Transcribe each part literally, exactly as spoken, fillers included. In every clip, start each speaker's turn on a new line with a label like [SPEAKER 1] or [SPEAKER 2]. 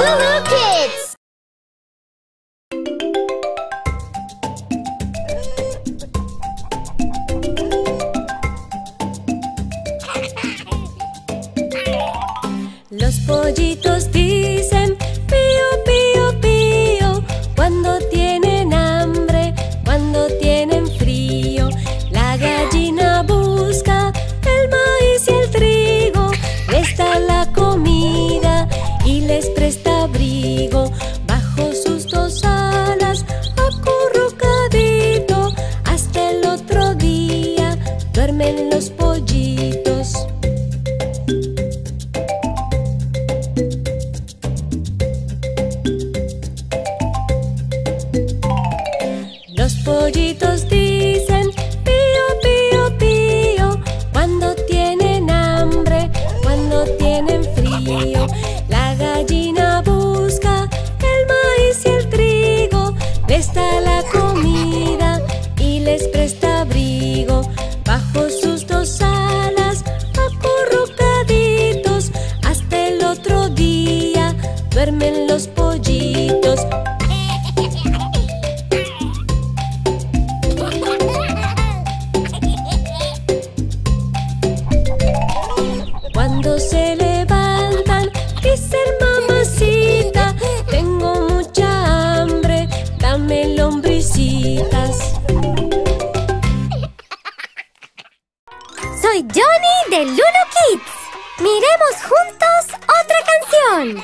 [SPEAKER 1] Lulu Kids.
[SPEAKER 2] Los pollitos dicen pío, pío, pío cuando tienen hambre, cuando tienen frío. La gallina busca el maíz y el trigo, les da la comida y les presta abrigo. Bajo sus dos alas, acurrucadito, hasta el otro día duermen los pollitos. Los pollitos dicen pío, pío, pío cuando tienen hambre, cuando tienen frío. La gallina busca el maíz y el trigo, les da la comida y les presta abrigo. Bajo sus dos alas, acurrucaditos, hasta el otro día duermen los pollitos. Cuando se levantan, dicen mamacita, tengo mucha hambre, dame lombricitas.
[SPEAKER 1] Soy Johnny de Lulu Kids. Miremos juntos otra canción.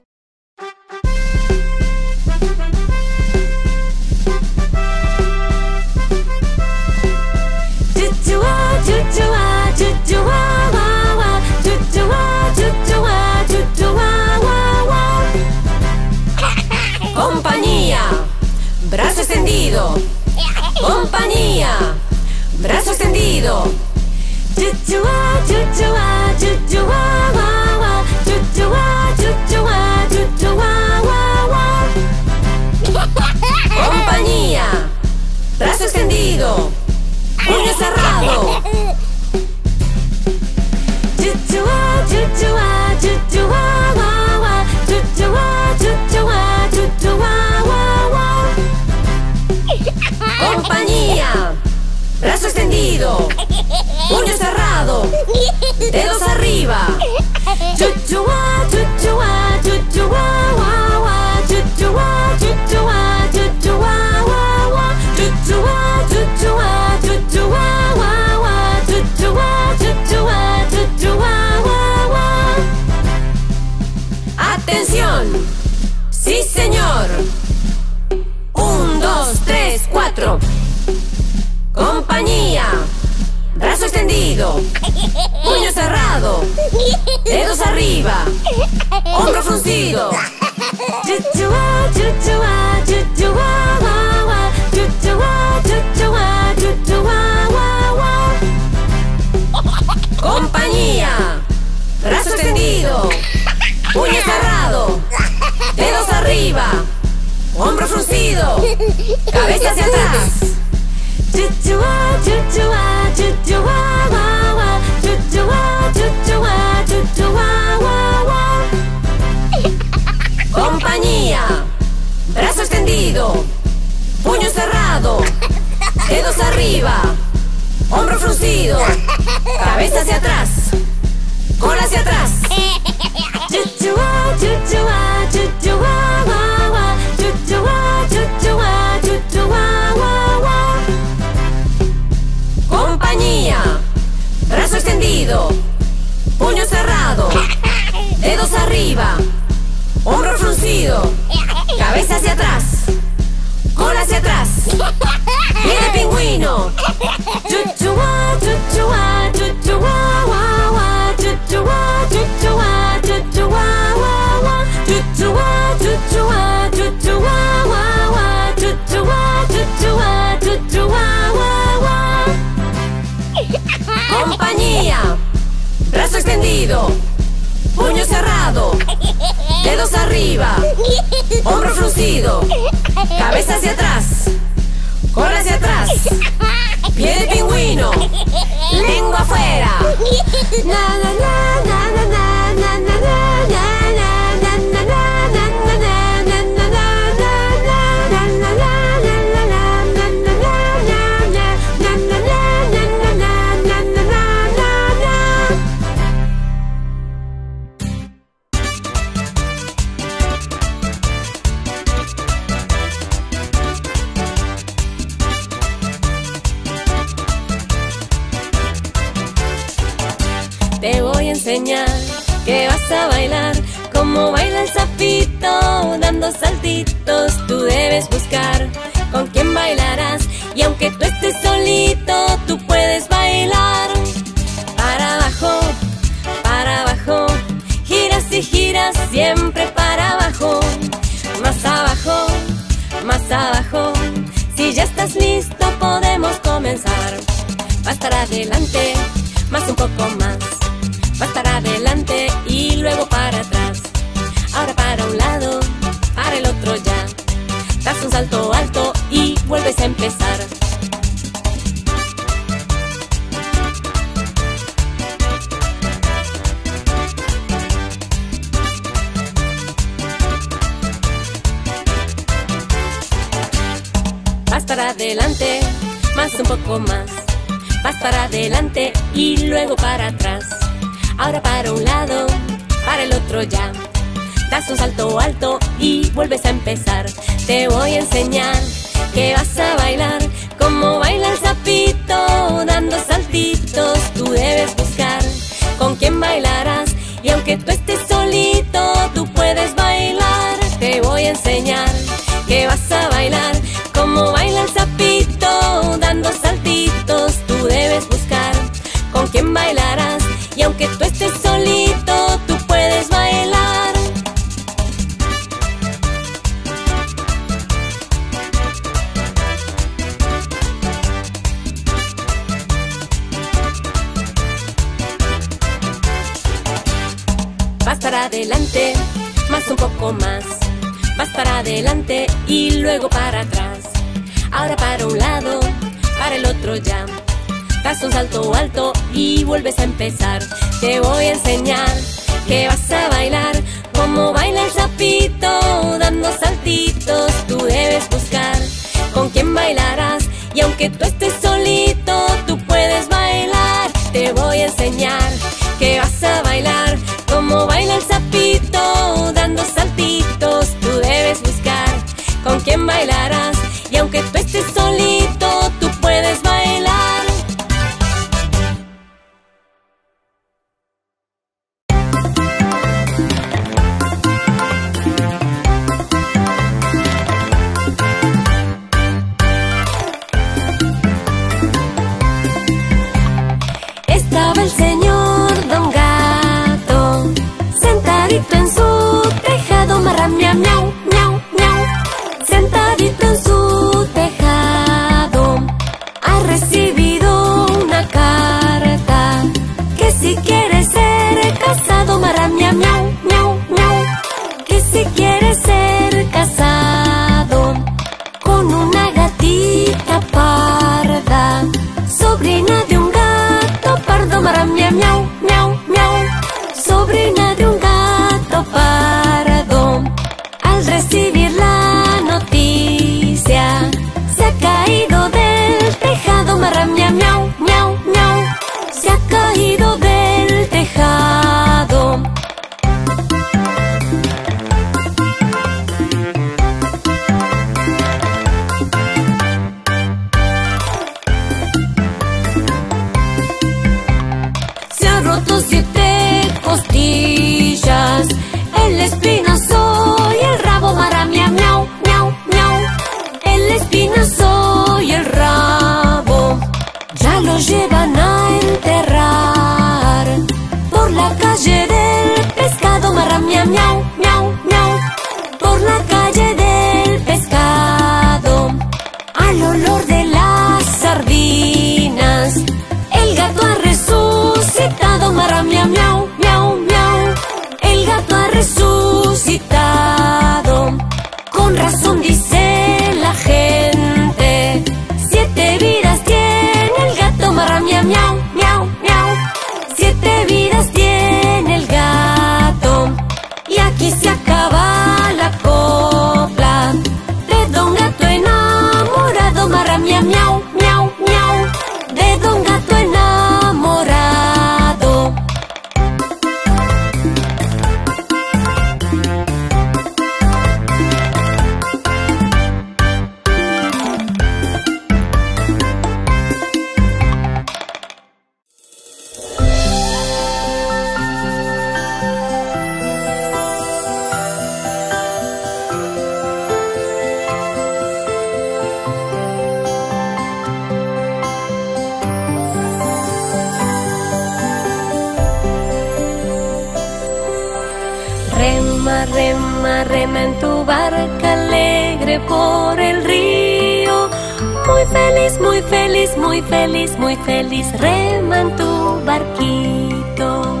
[SPEAKER 2] Chuchua, chuchua, chuchua, wa, wa. Chuchua, chuchua, chuchua, wa, wa. Compañía, brazo extendido. Compañía, brazo extendido. Chuchua, chuchua, chuchua, wa, wa. Chuchua, chuchua, chuchua, wa, wa. Compañía, brazo extendido. Puño cerrado. Chuchua, chuchua, chuchua, wa, wa. Chuchua, chuchua, chuchua, wa, wa. Compañía, brazo extendido. Puño cerrado. Dedos arriba. Chuchua, chuchua, chuchua, wa, wa. Chuchua, chuchua, chuchua, wa, wa. Chuchua, chuchua, chuchua, wa, wa. Chuchua, chuchua, chuchua, wa, wa. ¡Atención! ¡Sí, señor! Un, dos, tres, cuatro. Compañía, brazo extendido. Puño cerrado. Dedos arriba. Hombro fruncido. Chuchua, chuchua, chuchua, wa, wa. Chuchua, chuchua, chuchua, wa, wa. Compañía, brazo extendido. Puño cerrado. Dedos arriba. Hombro fruncido. Cabeza hacia atrás. Chuchua, chuchua, chuchua, wa, wa. Chuchua, chuchua, chuchua, wa, wa. Compañía, brazo extendido. Puño cerrado. Dedos arriba. Hombro fruncido. Cabeza hacia atrás. Cola hacia atrás. Chuchua, chuchua, chuchua, wa, wa. Chuchua, chuchua, chuchua, wa, wa. Compañía, brazo extendido. Puño cerrado. Dedos arriba. Hombro fruncido. Cabeza hacia atrás. Cola hacia atrás. Pie de pingüino. Chuchua, chuchua, chuchua, wa, wa. Chuchua, chuchua, chuchua, wa, wa. Chuchua, chuchua, chuchua, wa, wa. Chuchua, chuchua, chuchua, wa, wa. Compañía, brazo extendido. Puño cerrado. Dedos arriba. Hombro fruncido. Cabeza hacia atrás. Cola hacia atrás. Pie de pingüino. Lengua afuera. Na na na na na na na na na na na na na enseñar que vas a bailar como baila el sapito, dando saltitos. Tú debes buscar con quién bailarás, y aunque tú estés solito, tú puedes bailar. Para abajo, para abajo, giras y giras siempre para abajo. Más abajo, más abajo. Si ya estás listo, podemos comenzar. Vas para adelante, más un poco más. Vas para adelante y luego para atrás. Ahora para un lado, para el otro ya. Das un salto alto y vuelves a empezar. Vas para adelante, más un poco más. Vas para adelante y luego para atrás. Ahora para un lado, para el otro ya. Das un salto alto y vuelves a empezar. Te voy a enseñar que vas a bailar como baila el sapito, dando saltitos. Tú debes buscar con quién bailarás, y aunque tú estés solito, tú puedes bailar. Te voy a enseñar que vas a bailar como baila el sapito, dando saltitos. Tú debes buscar con quién bailarás, y aunque tú estés solito, tú puedes bailar. Vas para adelante, más un poco más. Vas para adelante y luego para atrás. Ahora para un lado, para el otro ya. Das un salto alto y vuelves a empezar. Te voy a enseñar que vas a bailar como baila el sapito, dando saltitos. Tú debes buscar con quién bailarás, y aunque tú estés solito, tú puedes bailar. Te voy a enseñar que vas a bailar como baila el sapito, dando saltitos. Tú debes buscar con quién bailarás, y aunque tú estés solito, tú puedes bailar. Estaba el señor Don Gato sentadito en su tejado, marra miau miau miau miau. Sentadito en su tejado, ha recibido una carta que si quiere ser casado, marra miau miau miau miau. Que si quiere ser casado con una gatita parda, sobrina de un gato pardo, marra miau miau miau miau. Sobrina de un gato pardo, al recibir la noticia, se ha caído del tejado, marra miau miau miau miau. Se ha caído del tejado. Se ha roto siete costillas, el espinazo y el rabo, marra miau miau miau miau. El espinazo y el rabo ya lo llevan a enterrar por la calle del pescado, marra miau miau miau miau. Por la calle del pescado, al olor de las sardinas, el gato ha resucitado, marra miau miau miau miau. El gato ha resucitado, con razón dice la gente, siete vidas tiene el gato, marra miau miau miau miau. Siete vidas tiene el gato, y aquí se acaba la copla de Don Gato enamorado, marra miau miau miau miau. De Don Gato enamorado. Rema, rema, rema en tu barca alegre por el río. Muy feliz, muy feliz, muy feliz, muy feliz, rema en tu barquito.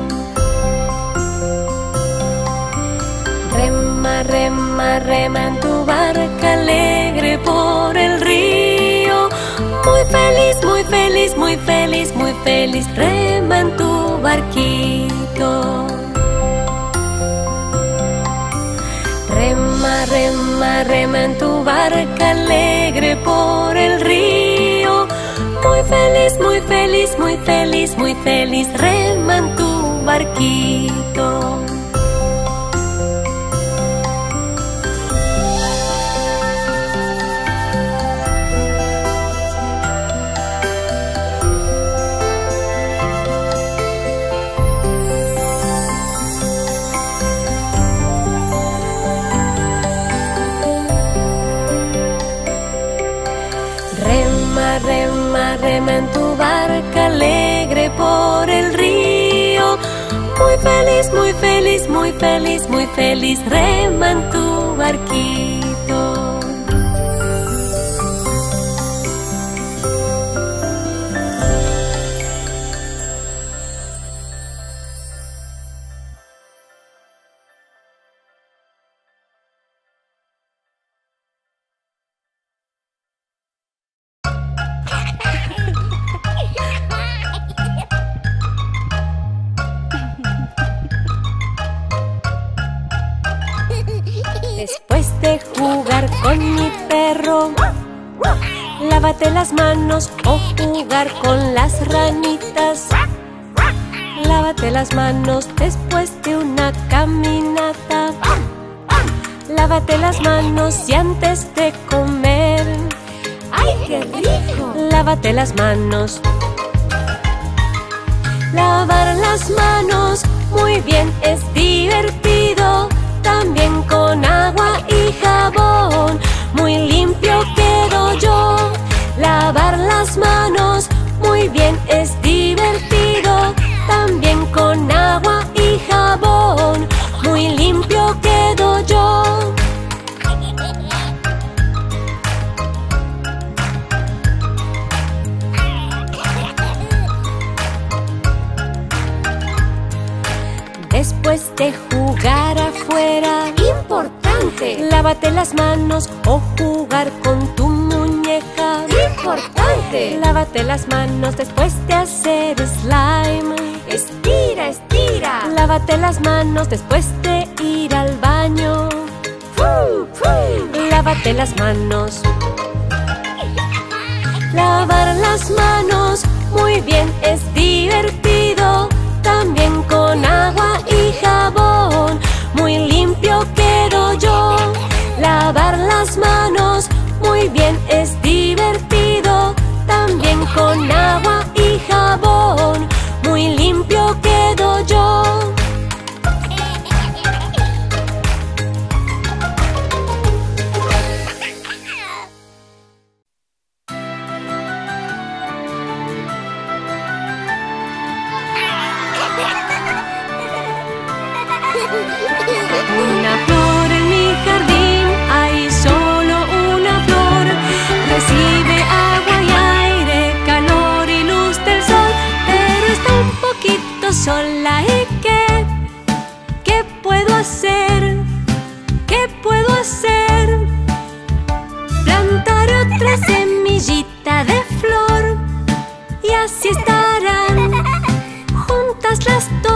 [SPEAKER 2] Rema, rema, rema en tu barca alegre por el río. Muy feliz, muy feliz, muy feliz, muy feliz, rema en tu barquito. Rema, rema, rema en tu barca alegre por el río. Muy feliz, muy feliz, muy feliz, muy feliz, rema en tu barquito. Rema, rema en tu barca alegre por el río. Muy feliz, muy feliz, muy feliz, muy feliz, rema en tu barquito. Después de jugar con mi perro, lávate las manos o jugar con las ranitas. Lávate las manos después de una caminata. Lávate las manos y antes de comer. ¡Ay, qué rico! Lávate las manos. Lavar las manos muy bien es divertido. También con agua y jabón, muy limpio quedo yo. Lavar las manos muy bien es divertido. También con agua y jabón, muy limpio quedo yo. Después de jugar afuera, importante, lávate las manos o jugar con tu muñeca. Importante, lávate las manos después de hacer slime. Estira, estira. Lávate las manos después de ir al baño. ¡Fu, fu! Lávate las manos. Lavar las manos muy bien es divertido. También con agua y jabón, muy limpio quedo yo. Lavar las manos muy bien es divertido. También con agua y jabón, muy limpio quedo yo. Una flor en mi jardín, hay solo una flor. Recibe agua y aire, calor y luz del sol, pero está un poquito sola. ¿Y qué? ¿Qué puedo hacer? ¿Qué puedo hacer? Plantar otra semillita de flor y así estarán juntas las dos.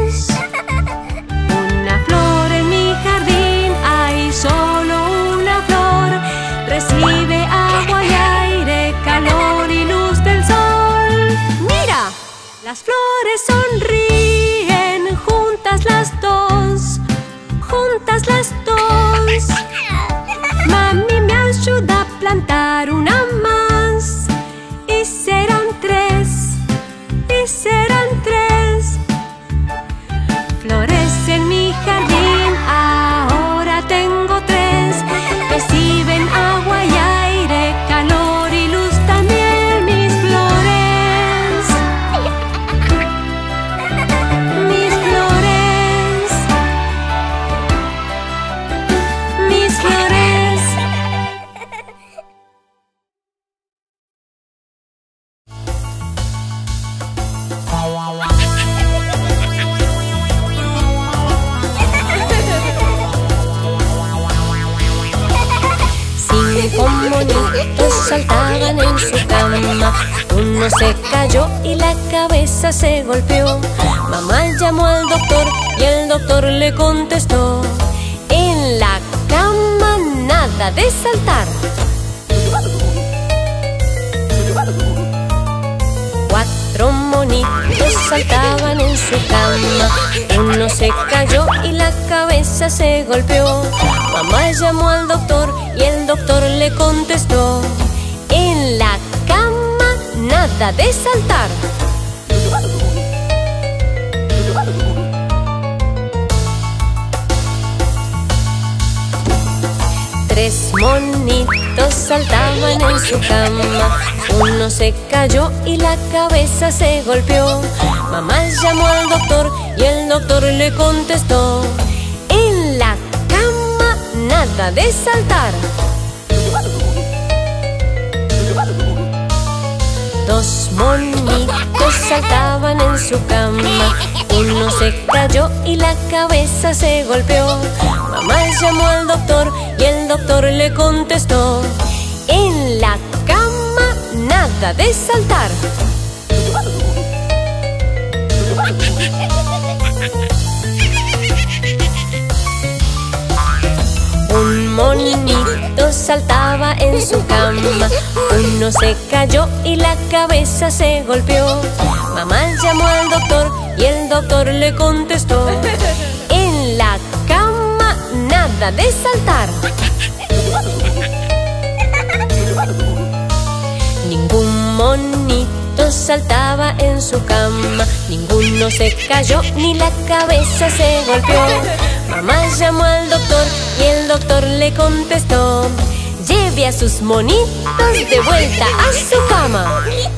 [SPEAKER 2] Solo una flor recibe agua y aire, calor y luz del sol. ¡Mira! Las flores sonríen, juntas las dos, juntas las dos. Mami me ayuda a plantar una más y serán tres, y serán tres. Flores en mi jardín, ahora tengo tres. Reciben agua y aire, calor y luz también mis flores. Mis flores. monitos saltaban en su cama. Uno se cayó y la cabeza se golpeó. Mamá llamó al doctor y el doctor le contestó: en la cama nada de saltar. Cuatro monitos saltaban en su cama. Uno se cayó y la cabeza se golpeó. Mamá llamó al doctor y el doctor le contestó: en la cama nada de saltar. Tres monitos saltaban en su cama. Uno se cayó y la cabeza se golpeó. Mamá llamó al doctor y el doctor le contestó: en la cama nada de saltar. Dos monitos saltaban en su cama. Uno se cayó y la cabeza se golpeó. Mamá llamó al doctor y el doctor le contestó: en la cama nada de saltar. Un monito saltaba en su cama. Uno se cayó y la cabeza se golpeó. Mamá llamó al doctor y el doctor le contestó: en la cama nada de saltar. Ningún monito saltaba en su cama. Ninguno se cayó ni la cabeza se golpeó. Mamá llamó al doctor y el doctor le contestó: lleve a sus monitos de vuelta a su cama.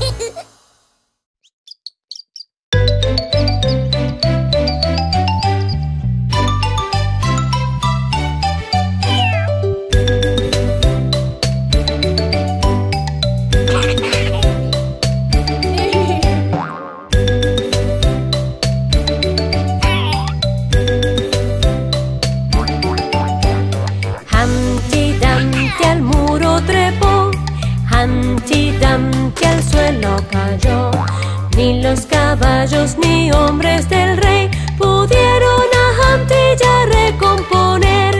[SPEAKER 3] Que al suelo cayó. Ni los caballos ni hombres del rey pudieron a Humpty ya recomponer.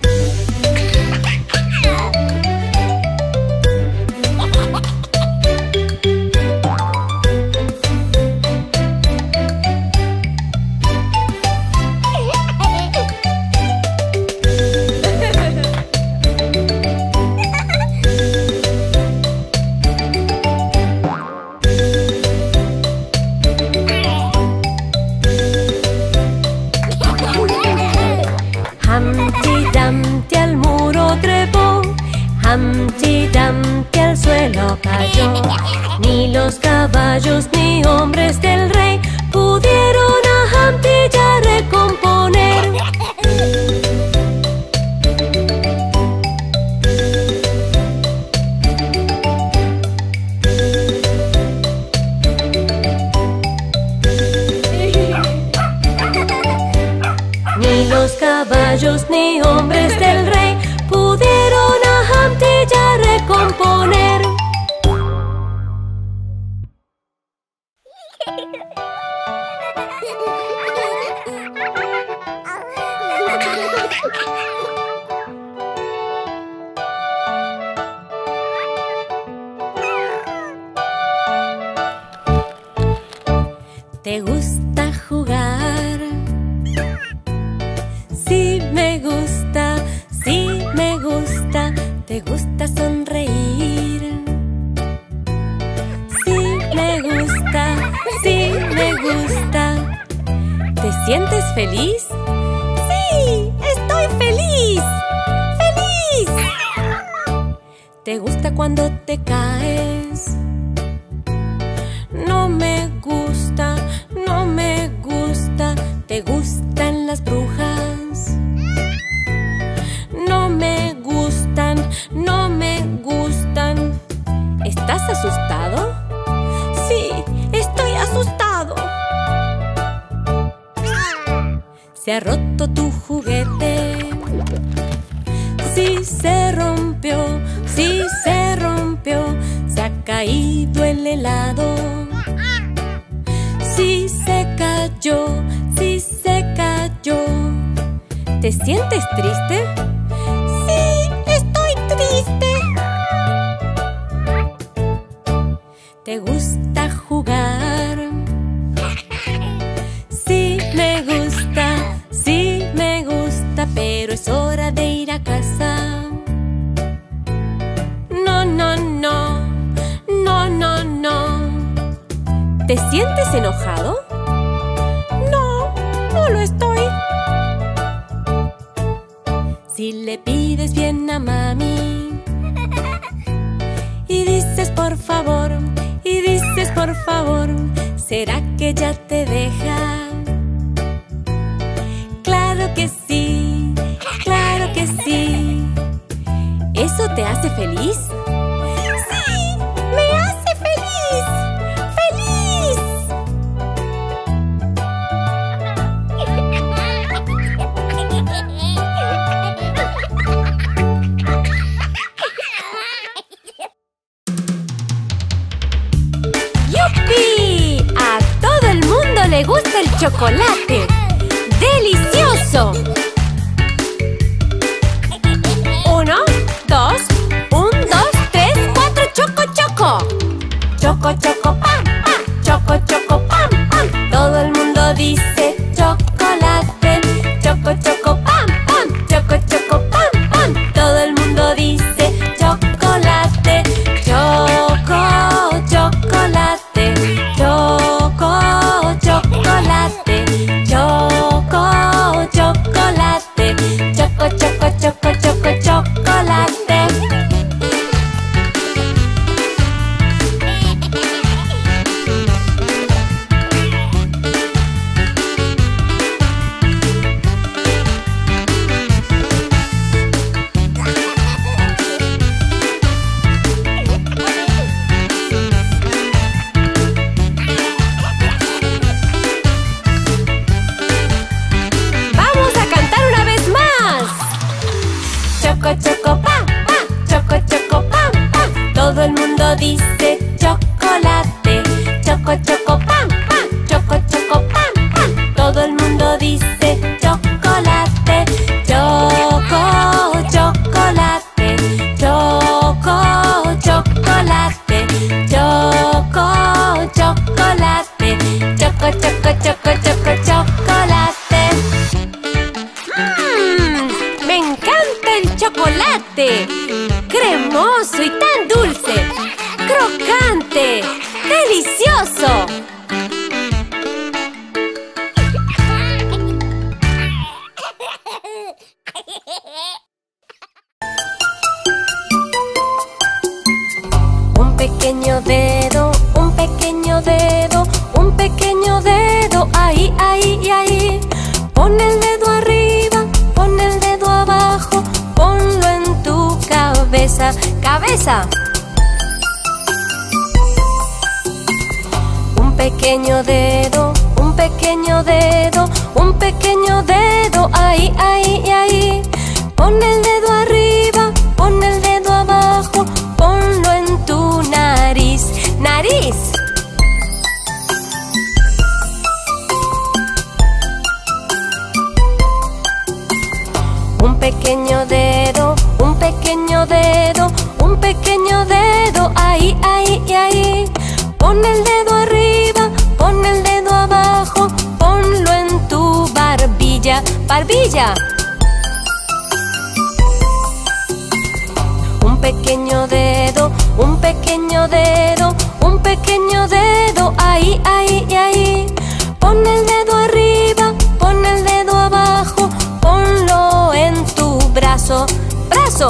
[SPEAKER 3] Humpty Dumpty al suelo cayó. Ni los caballos ni hombres del rey pudieron a Humpty ya recomponer. Ni los caballos ni hombres del rey pudieron a Humpty ya recomponer. ¿Te gusta jugar? Sí me gusta, sí me gusta. ¿Te gusta sonreír? Sí me gusta, sí me gusta. ¿Te sientes feliz? ¡Sí! ¡Estoy feliz! ¡Feliz! ¿Te gusta cuando te caes? No me gusta, no me gusta. ¿Te gustan las brujas? No me gustan, no me gustan. ¿Estás asustado? Sí, estoy asustado. ¿Se ha roto tu juguete? Sí, se rompió, sí, se rompió. caído el helado. Sí se cayó, sí se cayó. ¿Te sientes triste?
[SPEAKER 1] Sí, estoy triste.
[SPEAKER 3] ¿Te gusta jugar? Sí me gusta, sí me gusta, pero es hora de ir a casa. No, no, no, no, no, no. ¿Te sientes enojado?
[SPEAKER 1] No, no lo estoy.
[SPEAKER 3] Si le pides bien a mami y dices por favor, y dices por favor, ¿será que ya te deja? Claro que sí, claro que sí. ¿Eso te hace feliz?
[SPEAKER 1] ¡Sí! ¡Me hace feliz! ¡Feliz!
[SPEAKER 3] ¡Yupi! A todo el mundo le gusta el chocolate. ¡Delicioso! Uno, dos, un, dos, tres, cuatro, choco, choco. Choco, choco, pam, pam, choco, choco, pam, pam. Todo el mundo dice chocolate. Choco, choco, pam, pam, choco, choco, pam, pam. Todo el mundo dice chocolate. Choco, chocolate. Choco, chocolate. Choco, chocolate. Choco, choco, choco, choco, chocolate. ¡Vamos a cantar una vez más! Choco, choco, pam, pam, choco, choco, pam, pam. Todo el mundo dice chocolate. Choco, choco, pam, pam, choco, choco, pam, pam. Todo el mundo dice chocolate. Choco, chocolate. Choco, chocolate. Choco, chocolate. Choco, choco, choco, choco, chocolate. ¡Mmm! ¡Me encanta el chocolate! ¡Cremoso y tan dulce! ¡Crocante! ¡Delicioso! Un pequeño dedo, un pequeño dedo, un pequeño dedo, ahí, ahí y ahí. Pon el dedo arriba, pon el dedo abajo, ponlo en tu cabeza, cabeza. Un pequeño dedo, un pequeño dedo, un pequeño dedo, ahí, ahí y ahí. Pon el dedo arriba, pon el dedo abajo, ponlo en tu nariz, nariz. Un pequeño dedo, un pequeño dedo, un pequeño dedo, ahí, ahí y ahí. Pon el dedo arriba, pon el dedo abajo, ponlo en tu barbilla, barbilla. Un pequeño dedo, un pequeño dedo, un pequeño dedo, ahí, ahí y ahí. Pon el dedo arriba, pon el dedo abajo, ponlo en tu brazo, brazo.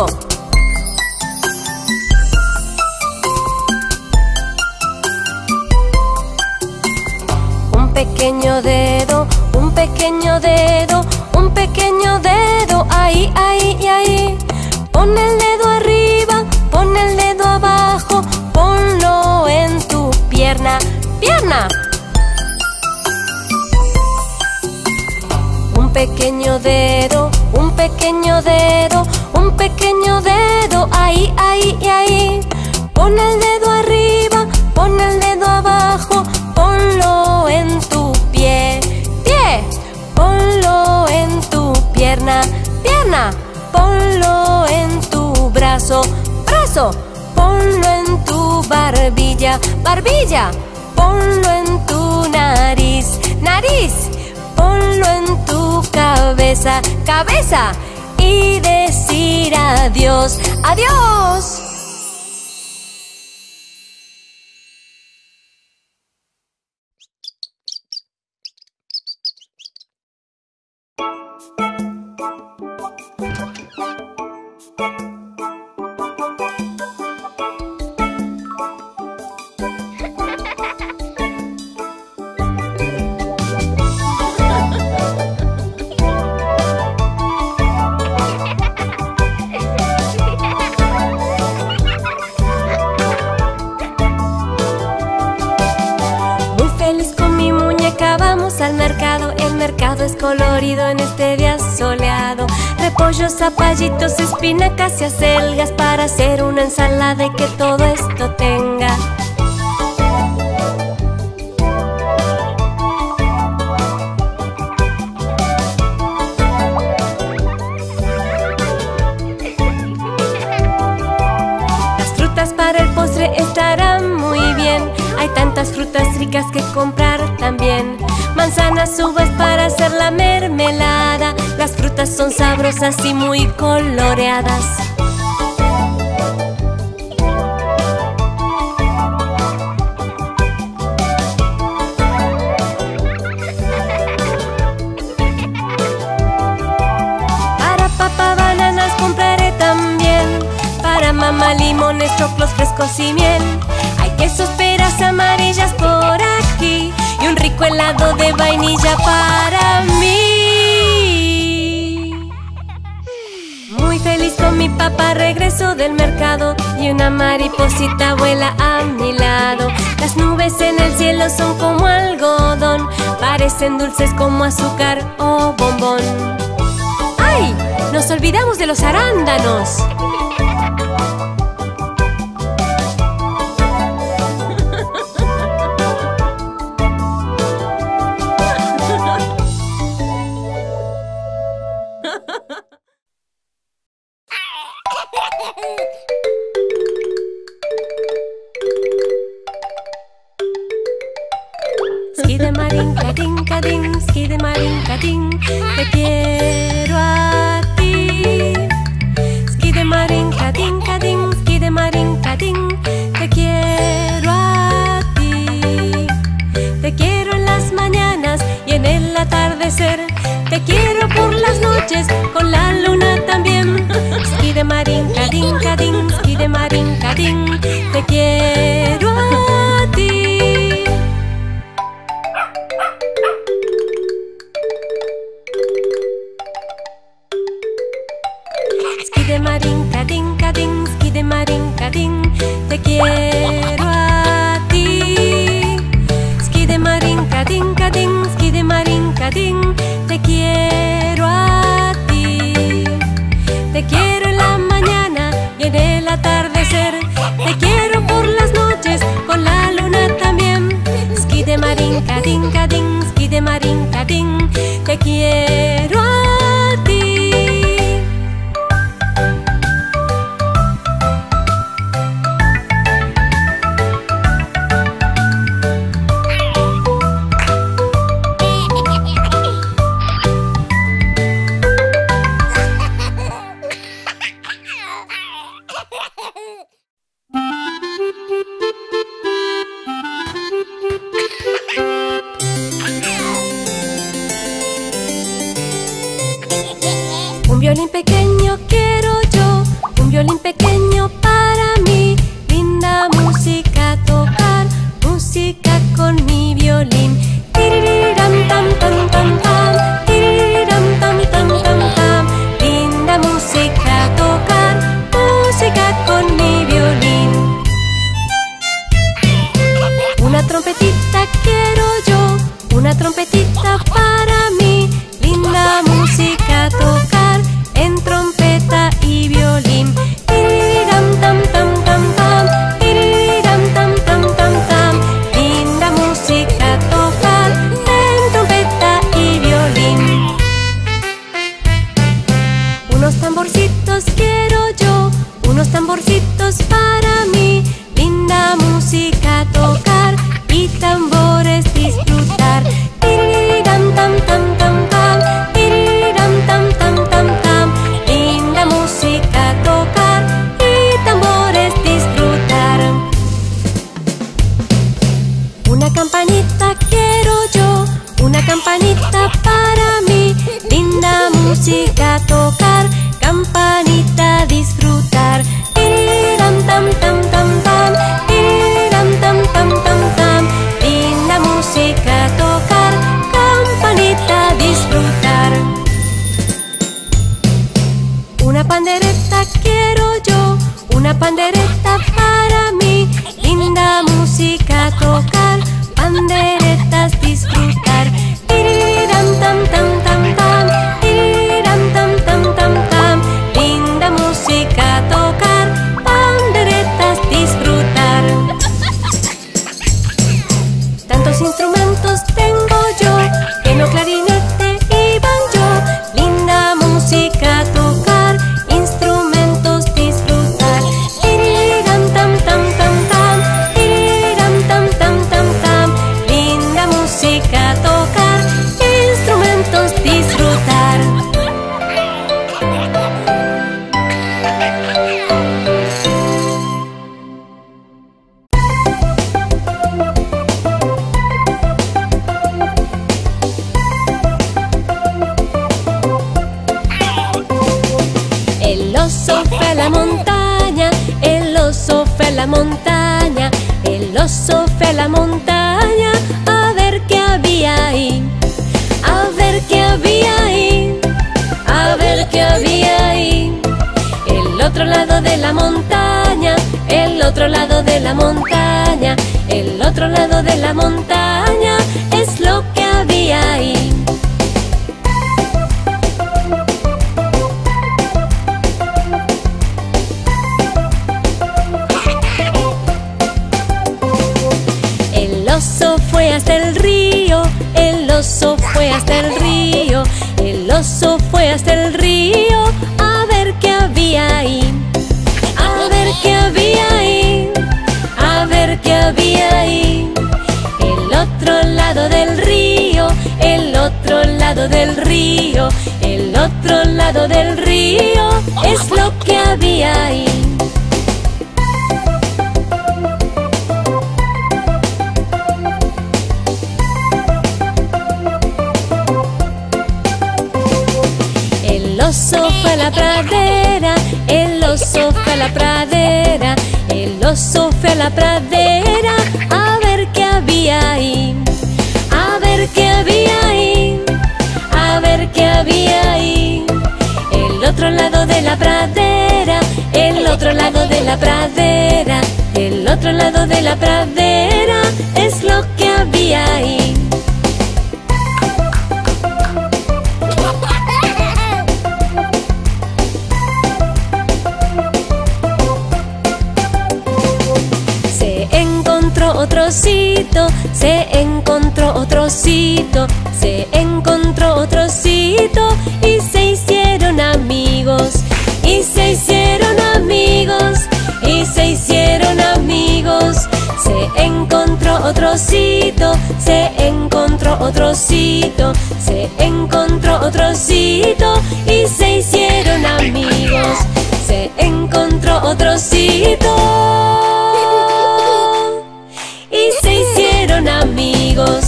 [SPEAKER 3] Un pequeño dedo, un pequeño dedo, un pequeño dedo, ahí, ahí y ahí. Pon el dedo arriba, pon el dedo abajo, ponlo en tu pierna, pierna. Un pequeño dedo, un pequeño dedo, un pequeño dedo, ahí, ahí y ahí.
[SPEAKER 2] Pon el dedo arriba, pon el dedo abajo, ponlo en tu pie, pie. Ponlo en tu pierna, pierna. Ponlo en tu brazo, brazo. Ponlo en tu barbilla, barbilla. Ponlo en tu nariz, nariz. Ponlo en tu cabeza, cabeza. Y decir adiós, adiós.
[SPEAKER 3] Es colorido en este día soleado. Repollos, zapallitos, espinacas y acelgas para hacer una ensalada y que todo esto tenga. Las frutas para el postre estarán muy bien. Hay tantas frutas ricas que comprar también. Manzanas, uvas para hacer la mermelada. Las frutas son sabrosas y muy coloreadas. Para papá bananas compraré también. Para mamá limones, choclos frescos y miel. Hay quesos, peras amarillas por aquí. Y un rico helado de vainilla para mí. Muy feliz con mi papá regreso del mercado. Y una mariposita vuela a mi lado. Las nubes en el cielo son como algodón. Parecen dulces como azúcar o bombón. ¡Ay! Nos olvidamos de los arándanos. Skidemarin-kadin, kadin, skidemarin-kadin, te quiero a ti. Skidemarin-kadin, kadin, skidemarin-kadin, te quiero a ti. Te quiero en las mañanas y en el atardecer. Te quiero por las noches, con la luna también. Skidemarin-kadin, kadin, skidemarin-kadin, te quiero a ti. Skidemarin-kadin, kadin, skidemarin-kadin, te quiero a ti. Skidemarin-kadin, kadin, skidemarin-kadin, te quiero a ti. Te quiero en la mañana y en el atardecer. Te quiero por las noches, con la luna también. Skidemarin-kadin, kadin, skidemarin-kadin, te quiero a ti. Un violín pequeño quiero yo, un violín pequeño para mí. Linda música tocar, música con mi violín. Tiririram tam tam tam tam, tiririram tam tam tam tam. Linda música tocar, música con mi violín. Una trompetita quiero yo, una trompetita para mí. Linda música tocar en trompeta.
[SPEAKER 2] Unos tamborcitos quiero yo, unos tamborcitos para mí. Linda música tocar y tambores disfrutar. Tiriram tam tam tam tam, tiriram tam tam tam tam. Linda música tocar y tambores disfrutar. Una campanita quiero yo, una campanita para mí. Linda música tocar, campanita disfrutar. Tiriram tam tam tam tam, tiriram tam tam tam tam. Linda música tocar, campanita disfrutar. Una pandereta quiero yo, una pandereta para mí. Linda música tocar, panderetas disfrutar. Tiriram tam tam tam tam, tiriram tam tam tam tam. Linda música tocar, panderetas disfrutar. Tantos instrumentos tengo yo, piano, clarinete y banjo. Linda música tocar, instrumentos disfrutar. Tiriram tam tam tam tam, tiriram tam tam tam tam. Linda música tocar, instrumentos disfrutar. El oso fue a la montaña, el oso fue a la montaña, el oso fue a la montaña a ver qué había ahí, a ver qué había ahí, a ver qué había ahí. El otro lado de la montaña, el otro lado de la montaña, el otro lado de la montaña es lo que había ahí. El oso fue hasta el río, el oso fue hasta el río, el oso fue hasta el río a ver qué había ahí, a ver qué había ahí, a ver qué había ahí. El otro lado del río, el otro lado del río, el otro lado del río es lo que había ahí. El oso fue a la pradera, el oso fue a la pradera, el oso fue a la pradera a ver qué había ahí, a ver qué había ahí, a ver qué había ahí. El otro lado de la pradera, el otro lado de la pradera, el otro lado de la pradera es lo que había ahí. Otro osito, se encontró otro osito, se encontró otro osito y se hicieron amigos, y se hicieron amigos, y se hicieron amigos. Se encontró otro osito, se encontró otro osito, se encontró otro osito y se hicieron amigos, se encontró otro osito y se hicieron amigos.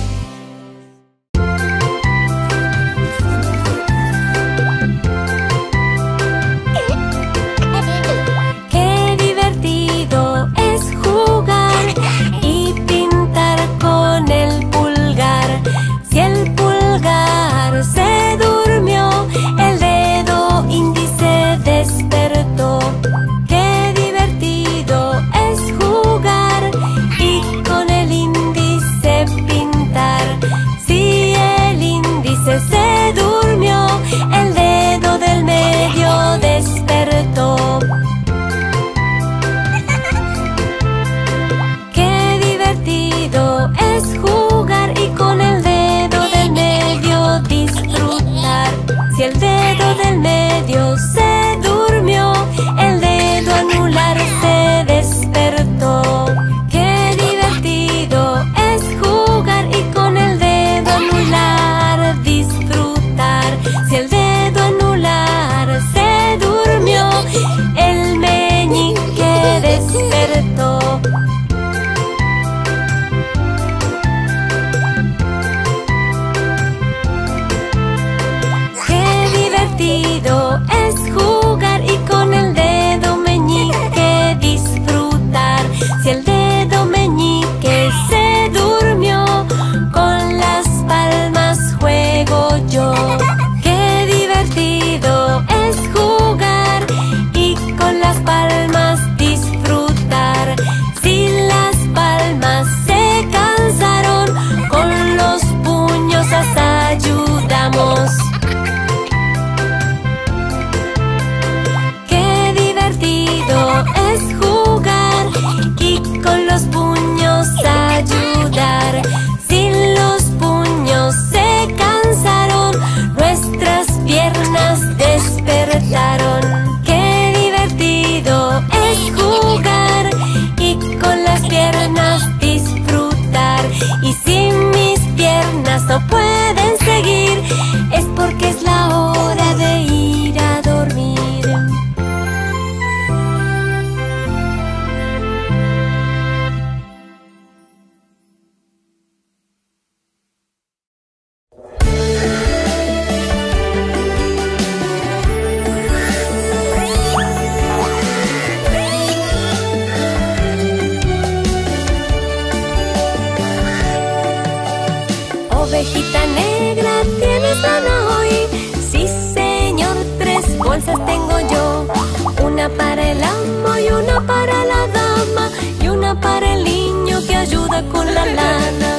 [SPEAKER 2] Qué divertido es jugar y pintar con el pulgar. Si el pulgar se durmió, el dedo no pueden seguir, es porque es la hora de ir a dormir. Ovejita negra, ¿tienes lana hoy? Sí, señor, tres bolsas tengo yo. Una para el amo y una para la dama, y una para el niño que ayuda con la lana.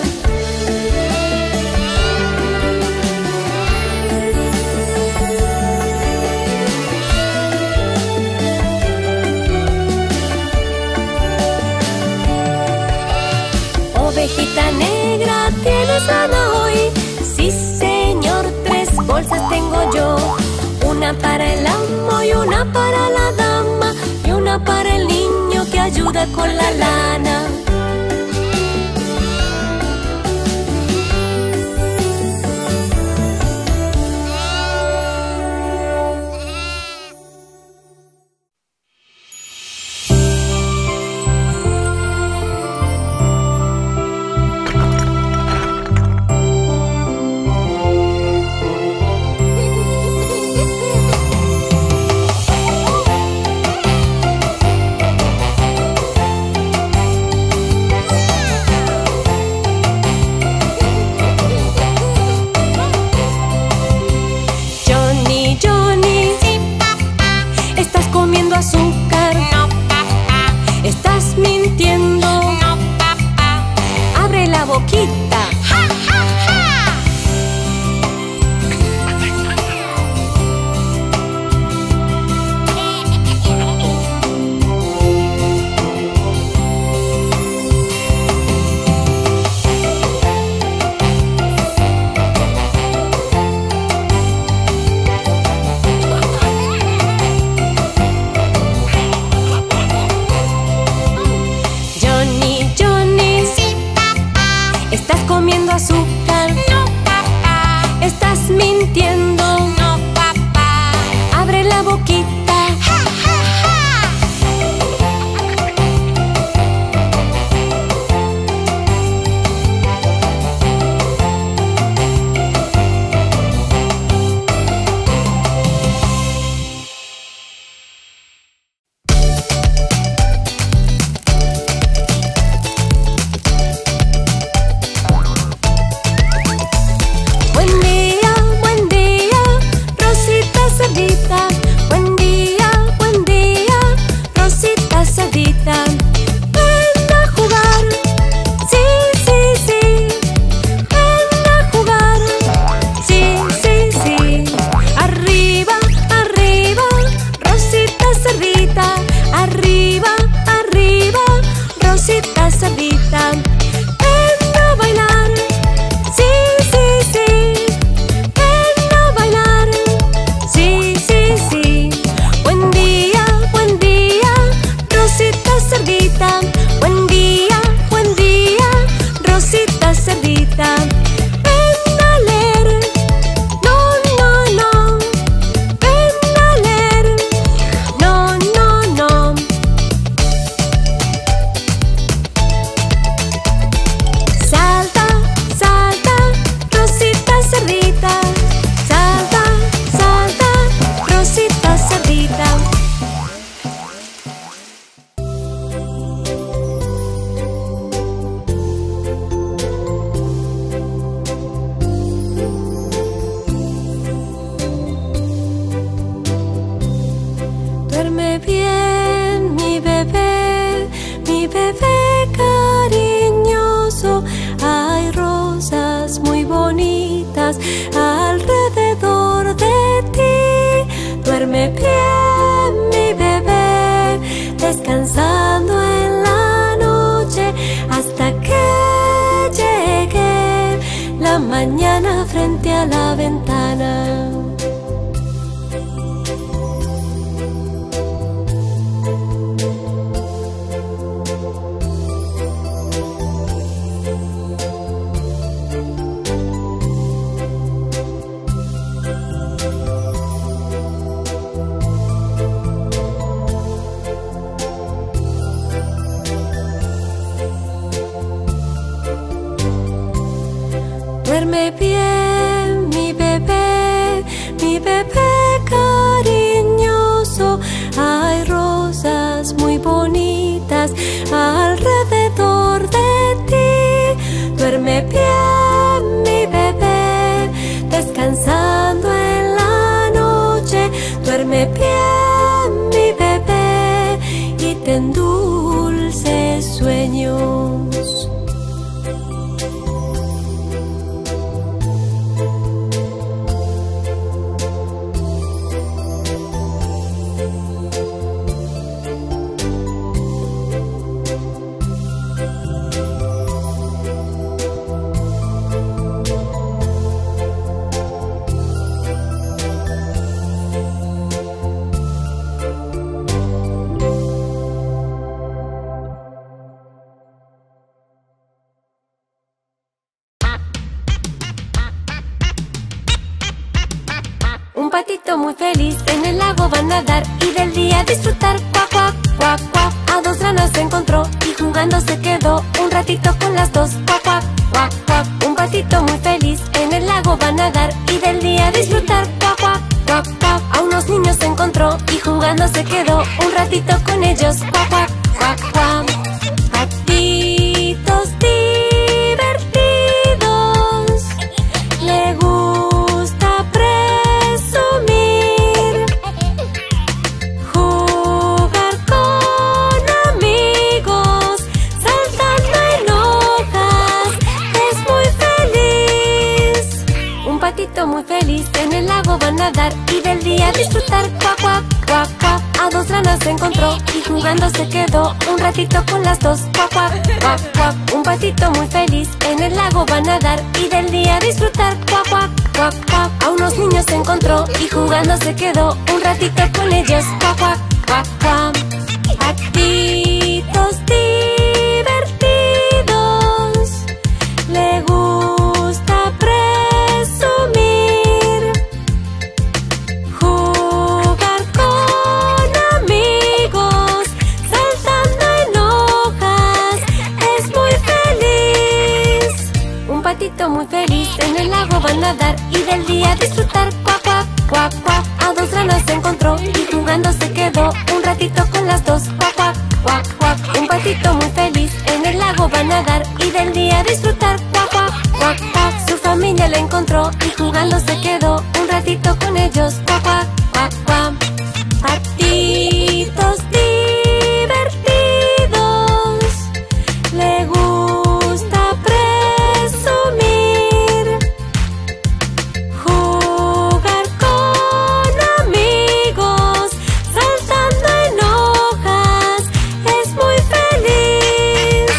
[SPEAKER 2] Ovejita negra, ¿tienes lana hoy? Sí, señor, tres bolsas tengo yo. Una para el amo y una para la dama, y una para el niño que ayuda con la lana. alrededor de ti. Duerme bien, mi bebé, descansando en la noche hasta que llegue la mañana frente a la ventana. Duerme bien, mi bebé, mi bebé cariñoso. Hay rosas muy bonitas alrededor de ti. Duerme bien, mi bebé, descansando en la noche. Duerme bien, mi bebé, y ten dulces sueños. Un patito muy feliz en el lago va a nadar y del día disfrutar. Cuac, cuac, cuac, cuac. A dos ranas se encontró y jugando se quedó un ratito con las dos. Cuac, cuac, cuac, cuac. Un patito muy feliz en el lago va a nadar y del día disfrutar. Cuac, cuac, cuac, cuac. A unos niños se encontró y jugando se quedó un ratito con ellos. Cuac, cuac, cuac, cuac. Patitos divertidos, le gusta presumir, jugar con amigos, saltando en hojas, es muy feliz. Un patito muy feliz en el lago va a nadar y del día disfrutar. Cuac, cuac, cuac, cuac. A dos ranas se encontró y jugando se quedó un ratito con las dos. Cuac, cuac, cuac, cuac. Un patito muy feliz en el lago va a nadar y del día disfrutar. Cuac, cuac, cuac, cuac. A unos niños se encontró y jugando se quedó un ratito con ellos. Cuac, cuac, cuac, cuac. Patitos divertidos, le gusta presumir, jugar con amigos, saltando en hojas, es muy feliz. Un patito muy feliz en el lago va a nadar y del día disfrutar. Cuac, cuac, cuac, cuac. A dos ranas se encontró y jugando se quedó un ratito con las dos. Cuac, cuac, cuac, cuac. Un patito muy feliz en el lago va a nadar y del día disfrutar. Cuac, cuac, cuac, cuac. Su familia la encontró y jugando se quedó un ratito con ellos. Cuac, cuac, cuac, cuac. Patitos divertidos, le gusta presumir, jugar con amigos, saltando en hojas, es muy feliz.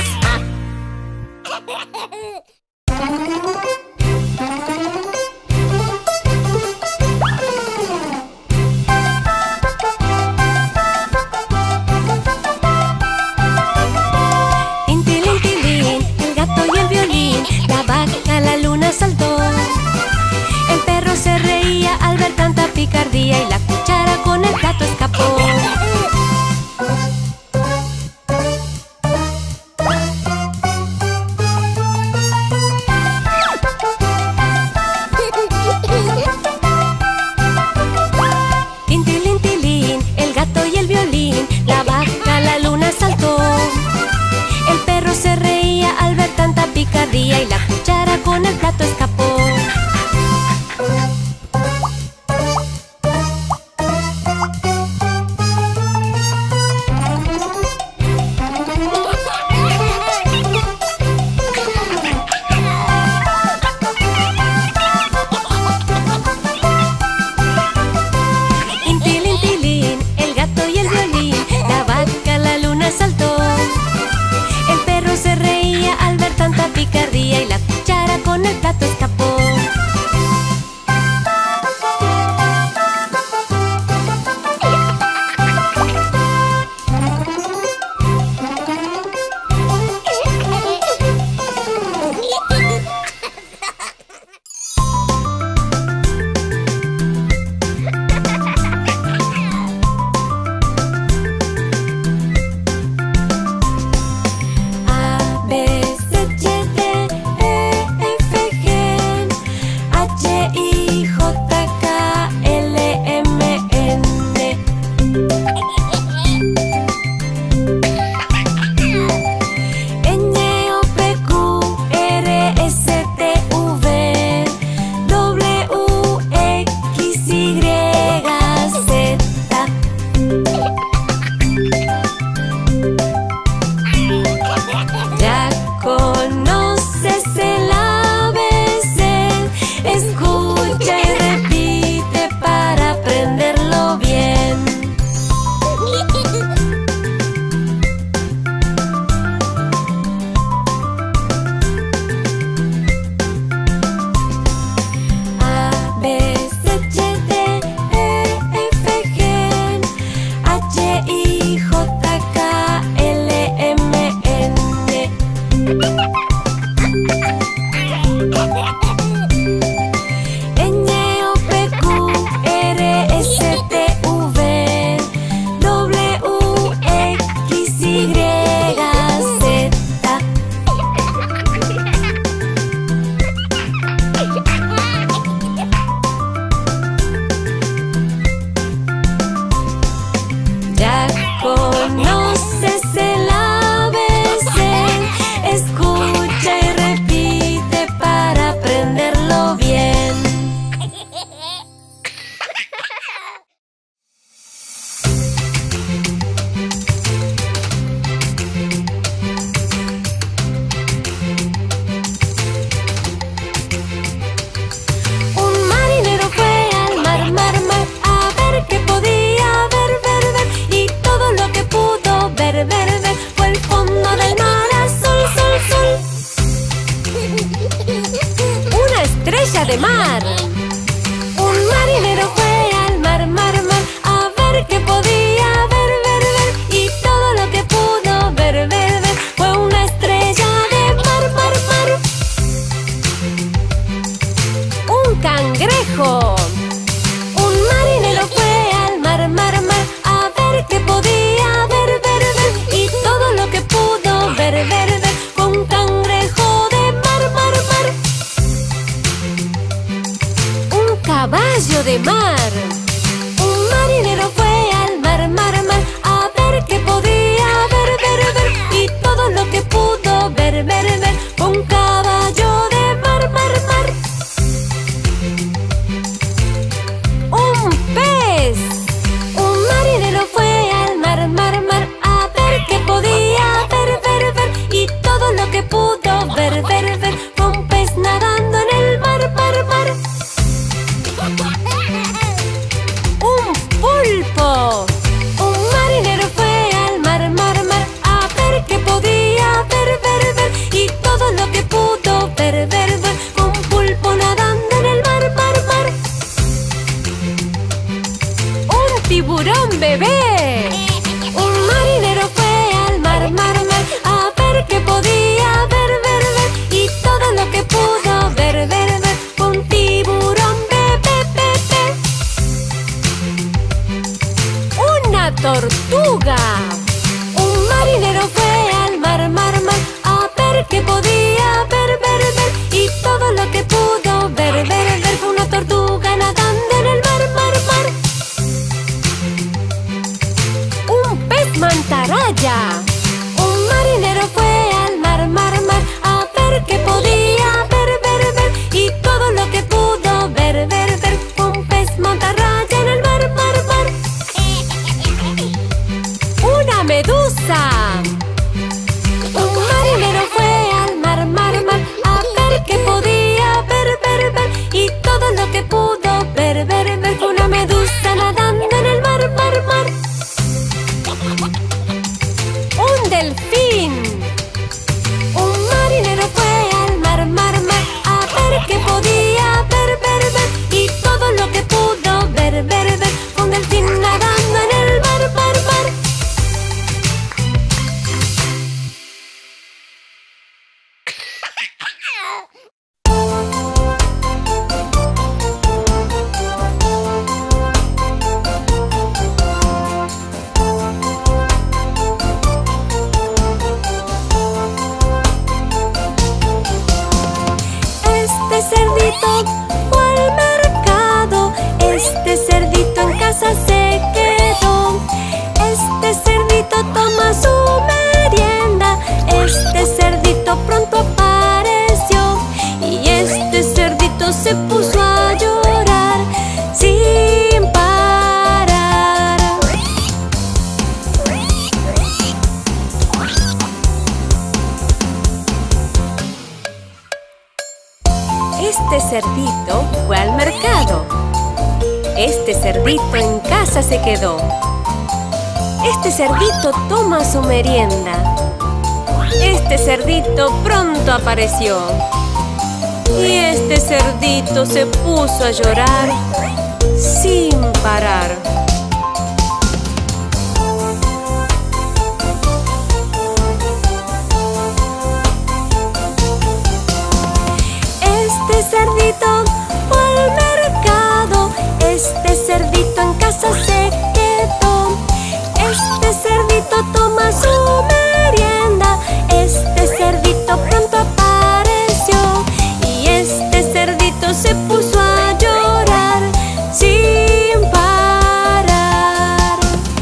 [SPEAKER 3] tiburón bebé.
[SPEAKER 2] Un marinero fue al mar, mar, mar, a ver qué podía ver, ver, ver. Y todo lo que pudo ver, ver, ver, fue un tiburón bebé, bebé.
[SPEAKER 3] Una tortuga.
[SPEAKER 2] Un marinero fue al mar, mar, mar, a ver qué podía ver, ver, ver. Y todo lo que pudo ver, ver, ver, fue una tortuga nadando en el mar, mar, mar.
[SPEAKER 3] Un pez mantarraya.
[SPEAKER 2] Un marinero fue al mar, mar, mar, a ver qué podía ver, ver, ver. Y todo lo que pudo ver, ver, ver, fue un pez mantarraya en el mar, mar, mar.
[SPEAKER 3] Una medusa.
[SPEAKER 2] Un marinero fue al mar, mar, mar, a ver qué podía ver, ver, ver. Y todo lo que pudo ver, ver, ver, fue una medusa nadando en el mar, mar, mar.
[SPEAKER 3] Un delfín.
[SPEAKER 2] Un marinero fue al mar, mar, mar, a ver qué podía ver, ver, ver. Y todo lo que pudo ver, ver, ver, fue un delfín nadando en el mar, mar, mar. Este cerdito fue al mercado, este cerdito en casa se quedó. Este cerdito toma su merienda, este cerdito pronto apareció. Y este cerdito se puso a llorar sin parar.
[SPEAKER 3] Este cerdito fue al mercado. Este cerdito en casa se quedó. Este cerdito toma su merienda. Este cerdito pronto apareció. Y este cerdito se puso a llorar sin parar.
[SPEAKER 2] Este cerdito fue al mercado, este cerdito en casa se quedó. Este cerdito toma su merienda, este cerdito pronto apareció. Y este cerdito se puso a llorar sin parar.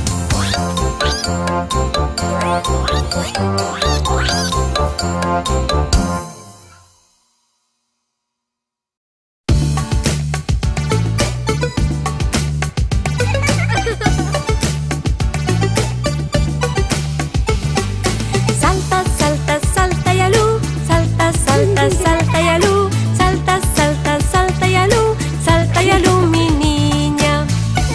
[SPEAKER 2] Salta, salta, salta y alú, salta, salta, salta y alú, salta, salta, salta y alú, salta y alú, mi niña.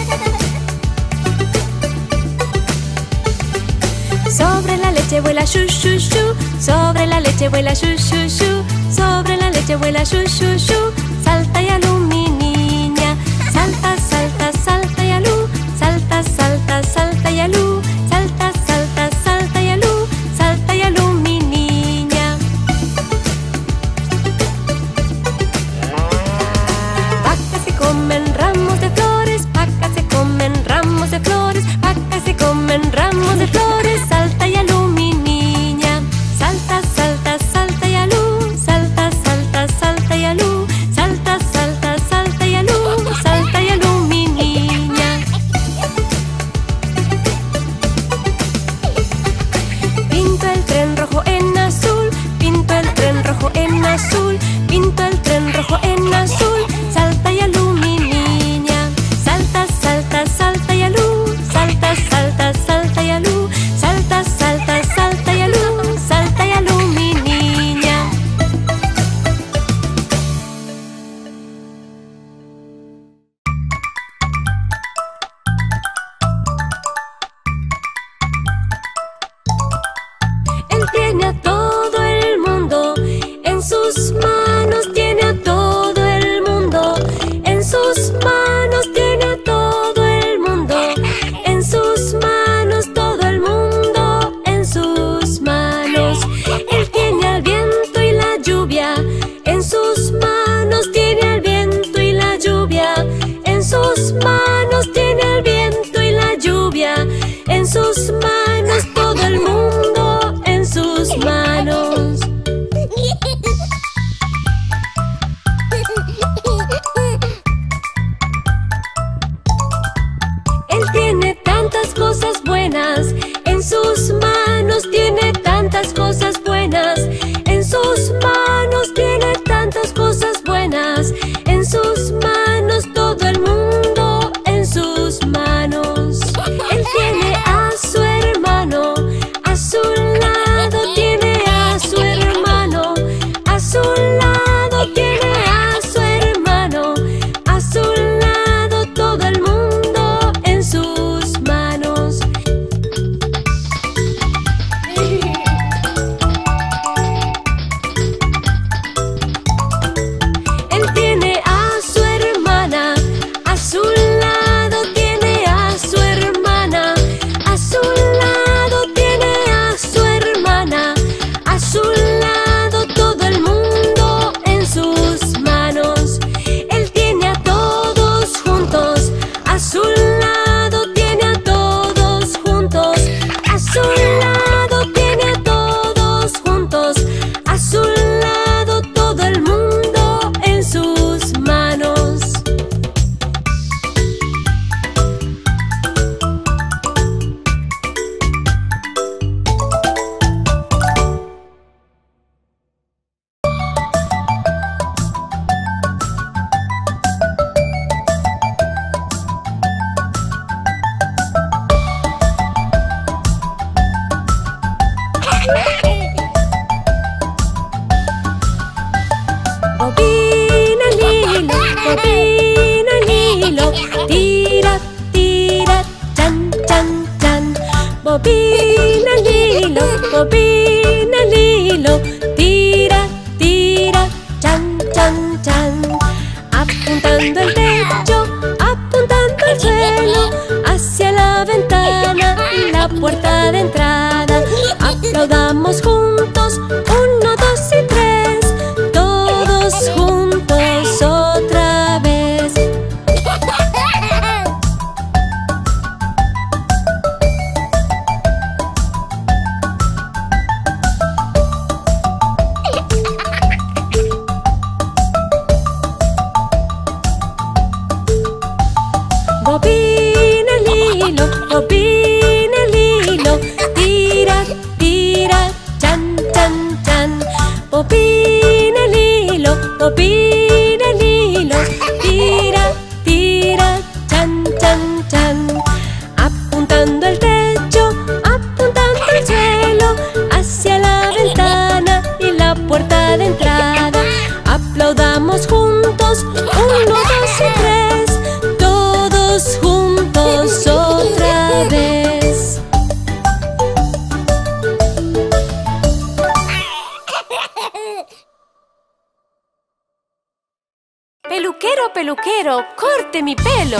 [SPEAKER 2] Sobre la leche vuela shu, shu, shu, sobre la leche vuela shu, shu, shu, sobre la leche vuela shu, shu, shu, salta y alú, mi niña. Salta, salta, salta y alú, salta, salta, salta y alú, salta, salta, salta y alú, salta y alú, mi niña. Vacas se comen ramos de flores, vacas se comen ramos de flores, vacas se comen ramos de flores, salta y alú, mi niña. Salta, salta, salta y alú, salta, salta, salta y alú, salta
[SPEAKER 3] sus manos, todo el mundo en sus manos. Él tiene tantas cosas buenas en sus manos, tiene tantas cosas buenas en sus manos, tiene tantas cosas buenas en sus manos, todo el mundo en sus manos. Él tiene a su hermano a su lado, tiene a su hermano a su lado, tiene a su hermano a su lado, todo el mundo en sus manos. Él tiene a su hermana a su lado, tiene a su hermana a su lado, tiene a su hermana a su lado, todo el mundo en sus manos. Él tiene a todos juntos a su lado, tiene a todos juntos a su lado, tiene a todos juntos a su lado, todo el mundo en sus manos. Bobina Lilo, bobina Lilo, tira, tira, chan, chan, chan. Bobina Lilo, bobina Lilo, tira, tira, chan, chan, chan. Apuntando el techo, apuntando el suelo, hacia la ventana y la puerta de entrada. Aplaudamos juntos, uno, dos y tres, todos juntos otra vez. Bobina Lilo, bobina Lilo, tira, tira, chan, chan, chan. Bobina Lilo, bobina Lilo, tira, tira, chan, chan, chan. Apuntando el techo, apuntando el suelo, hacia la ventana y la puerta de entrada. Aplaudamos juntos, uno, dos y tres, todos juntos otra vez. Peluquero, peluquero, corte mi pelo.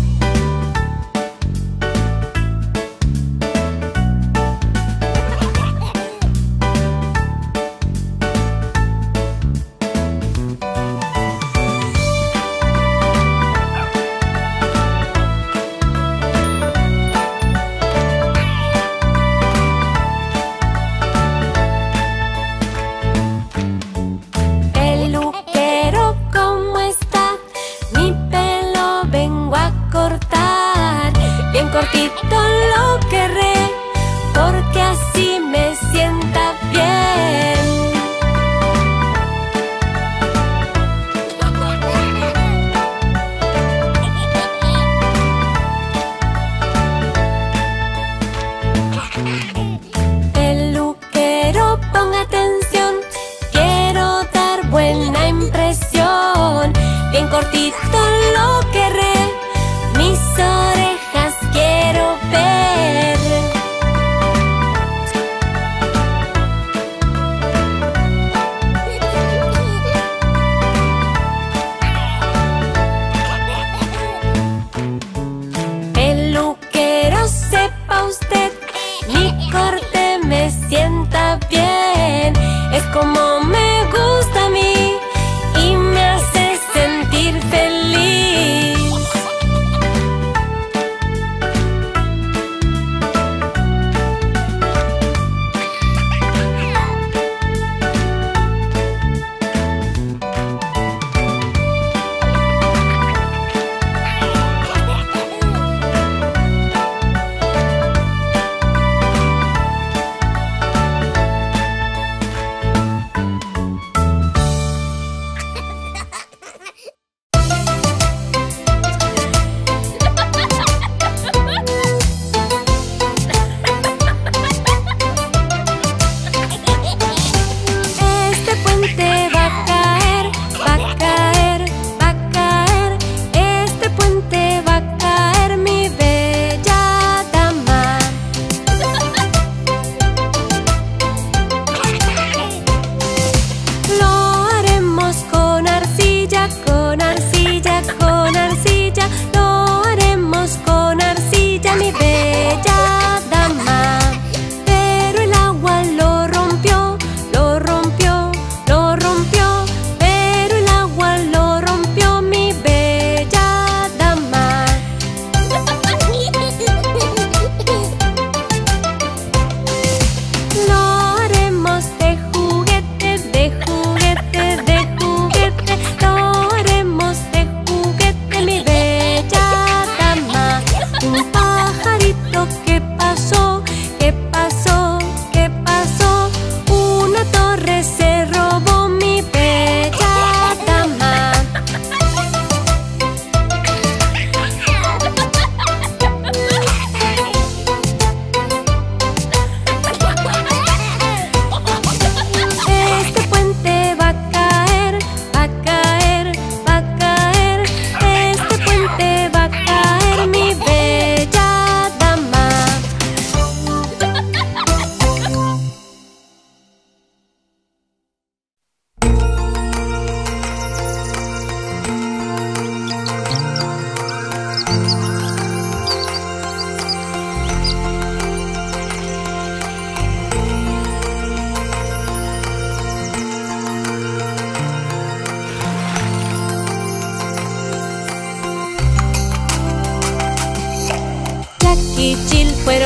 [SPEAKER 3] Peluquero, ¿cómo está? Mi pelo vengo a cortar. Bien cortito lo querré, porque así me sienta bien. Peluquero, ponga atención, quiero dar buena impresión. Bien cortito lo querré, mis orejas quiero ver.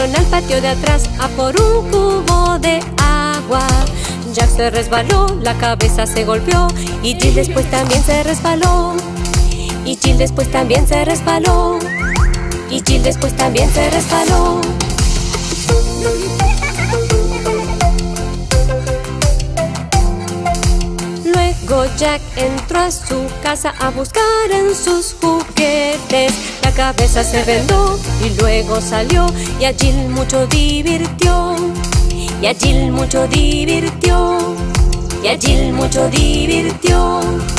[SPEAKER 3] fueron al patio de atrás a por un cubo de agua. Jack se resbaló, la cabeza se golpeó y Jill después también se resbaló. Y Jill después también se resbaló. Y Jill después también se resbaló. Luego Jack entró a su casa a buscar en sus juguetes. La cabeza se vendó y luego salió y a Jill mucho divirtió. Y a Jill mucho divirtió. Y a Jill mucho divirtió.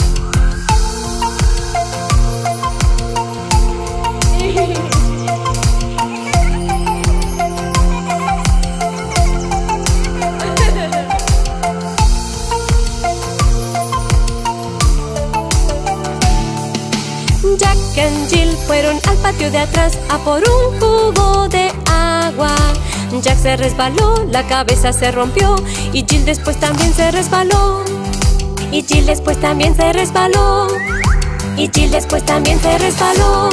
[SPEAKER 3] Jack y Jill fueron al patio de atrás a por un cubo de agua. Jack se resbaló, la cabeza se rompió y Jill después también se resbaló. Y Jill después también se resbaló. Y Jill después también se resbaló.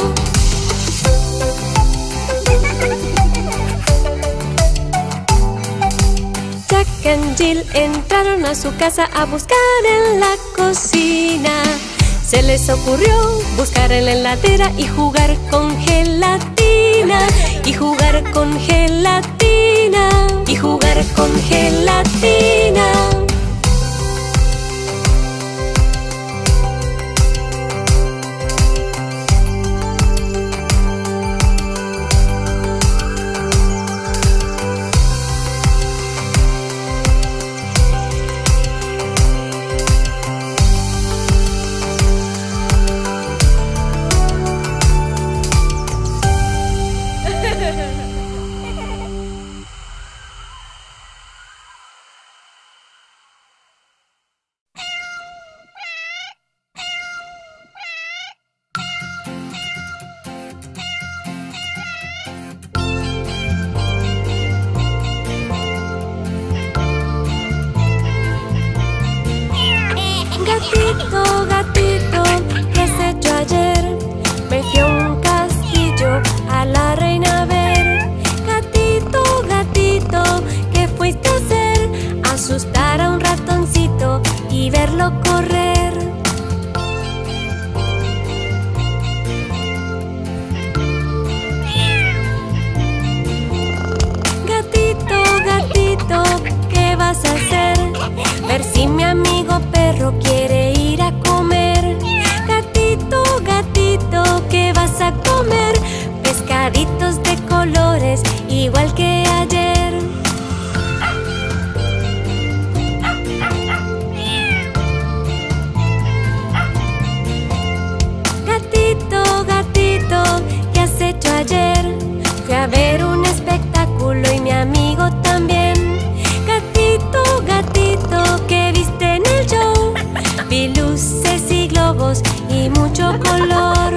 [SPEAKER 3] Jack y Jill entraron a su casa a buscar en la cocina. Se les ocurrió buscar en la heladera y jugar con gelatina. Y jugar con gelatina. Y jugar con gelatina. Gatito, gatito, ¿qué has hecho ayer? Me fui a un castillo a la reina a ver. Gatito, gatito, ¿qué fuiste a hacer? Asustar a un ratoncito y verlo correr. Gatito, gatito, ¿qué vas a hacer? Ver si mi amigo perro quiere ir a comer. Gatito, gatito, ¿qué vas a comer? Pescaditos de colores, igual que ayer. Gatito, gatito, ¿qué has hecho ayer? Fui a ver un espectáculo y mi amigo también. Gatito, gatito, ¿qué viste en el show? Vi luces y globos y mucho color.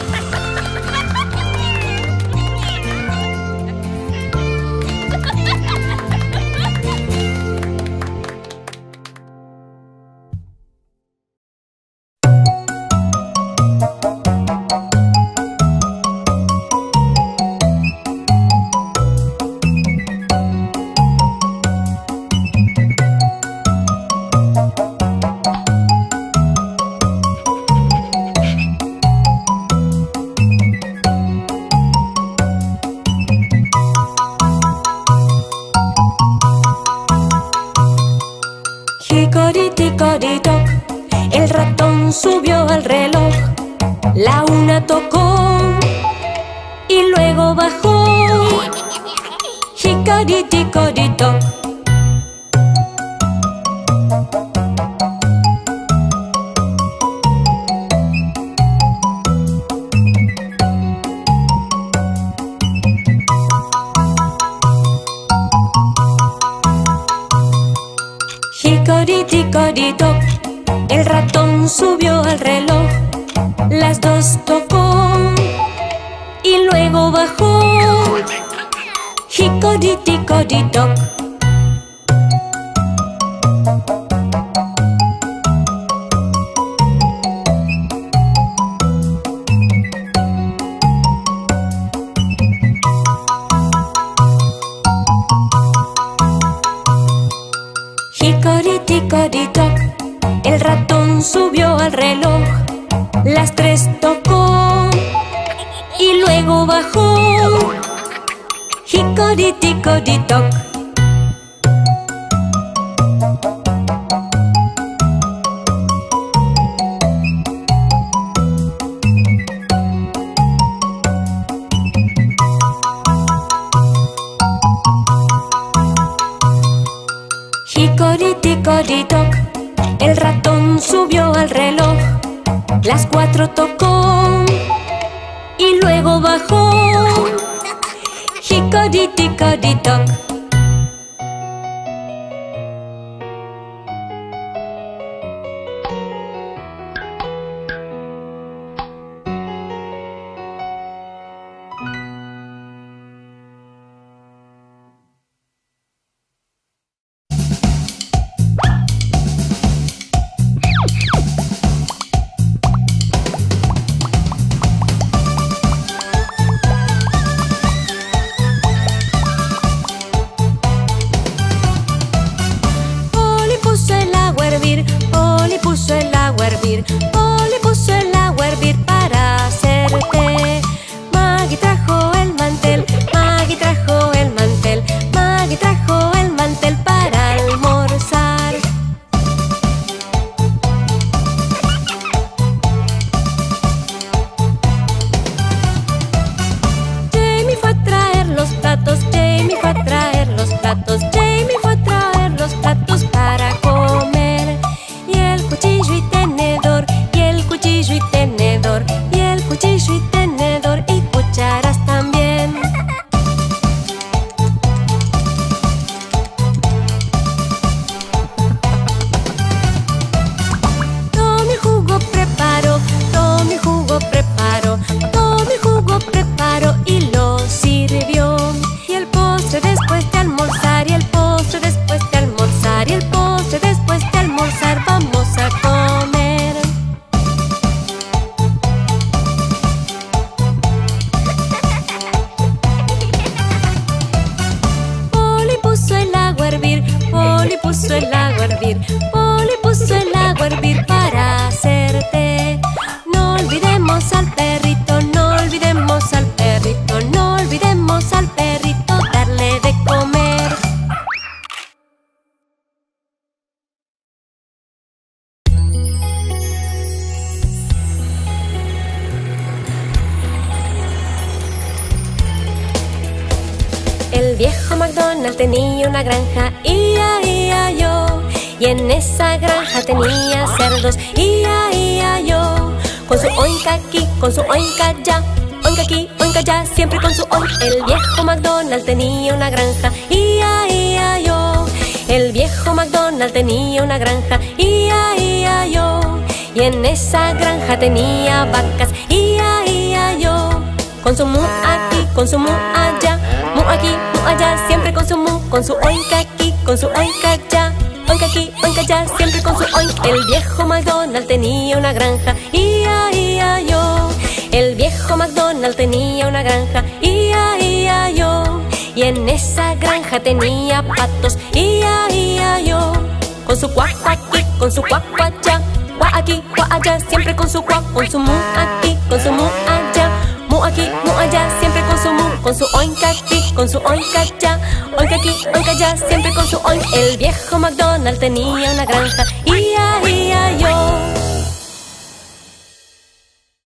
[SPEAKER 3] Hicoriticoritoc, el ratón subió al reloj. La una tocó y luego bajó. Hicoriticoritoc. Hicoriticoritoc, el ratón subió al reloj. Las dos tocó y luego bajó. Hicoriticoritoc.
[SPEAKER 2] Hickory-dickory-dock, el ratón subió al reloj. Las tres tocó y luego bajó. Hickory-dickory-dock. Hickory-dickory-dock, el ratón subió al reloj. Las cuatro tocó y luego bajó. Hickory-dickory-dock. Polly puso el agua a hervir, Polly puso el agua a hervir para hacer té. Maggie trajo el mantel, Maggie trajo el mantel, Maggie trajo el mantel para almorzar. Jamie fue a traer los platos, Jamie fue a traer los platos, Jamie fue a traer los platos para comer. Y el cuchillo y tenedor, y el cuchillo y tenedor, y el cuchillo y tenedor y cucharas también. Tommy jugo preparó, Tommy jugo preparó, Tommy jugo preparó y lo sirvió. Y el postre después de almorzar, y el postre después de almorzar, y el postre después de almorzar vamos a comer. Polly puso el agua a hervir, Polly puso el agua a hervir, Polly puso el agua a hervir para hacer té. No olvidemos al perrito, no olvidemos al perrito, no olvidemos al perrito darle de comer. El viejo McDonald tenía una granja, ia, ia, yo. Y en esa granja tenía cerdos, ia, ia, yo. Con su oinka aquí, con su oinka allá, oinka aquí, oinka allá, siempre con su oink. El viejo McDonald tenía una granja, ia, ia, yo. El viejo McDonald tenía una granja, ia, ia, yo. Y en esa granja tenía vacas, ia, ia, yo. Con su mu aquí, con su mu allá, mu aquí, mu allá, siempre con su mu, con su oinka aquí, con su oinka allá, oinka aquí, oinka allá, siempre con su oink. El viejo McDonald tenía una granja, ia, ia, yo. El viejo McDonald tenía una granja, ia, ia, yo. Y en esa granja tenía patos, ia, ia, yo. Con su cuac aquí, con su cuac allá, cuac aquí, cuac allá, siempre con su cuac, con su mu aquí, con su mu allá, mu aquí, mu allá, siempre con su mu, con su oinka aquí, con su oinka allá, oinka aquí, oinka allá, siempre con su oink. El viejo McDonald tenía una granja,